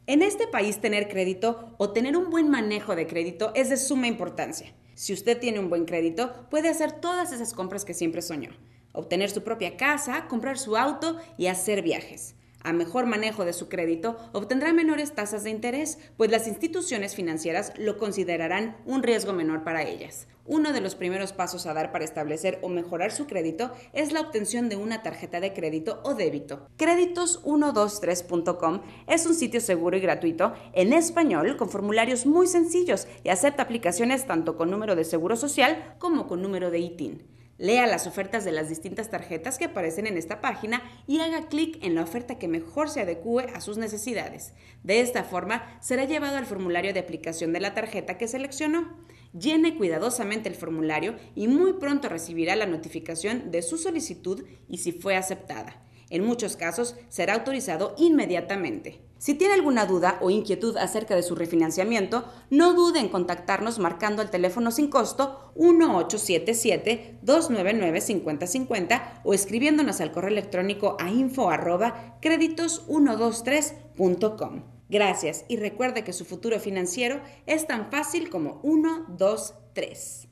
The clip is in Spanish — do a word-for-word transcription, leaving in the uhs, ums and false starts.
En este país tener crédito o tener un buen manejo de crédito es de suma importancia. Si usted tiene un buen crédito, puede hacer todas esas compras que siempre soñó. Obtener su propia casa, comprar su auto y hacer viajes. A mejor manejo de su crédito, obtendrá menores tasas de interés, pues las instituciones financieras lo considerarán un riesgo menor para ellas. Uno de los primeros pasos a dar para establecer o mejorar su crédito es la obtención de una tarjeta de crédito o débito. créditos ciento veintitrés punto com es un sitio seguro y gratuito en español con formularios muy sencillos y acepta aplicaciones tanto con número de seguro social como con número de I T I N. Lea las ofertas de las distintas tarjetas que aparecen en esta página y haga clic en la oferta que mejor se adecúe a sus necesidades. De esta forma, será llevado al formulario de aplicación de la tarjeta que seleccionó. Llene cuidadosamente el formulario y muy pronto recibirá la notificación de su solicitud y si fue aceptada. En muchos casos, será autorizado inmediatamente. Si tiene alguna duda o inquietud acerca de su refinanciamiento, no dude en contactarnos marcando el teléfono sin costo uno ocho siete siete, dos nueve nueve, cinco cero cinco cero o escribiéndonos al correo electrónico a info arroba créditos ciento veintitrés punto com. Gracias y recuerde que su futuro financiero es tan fácil como uno, dos, tres.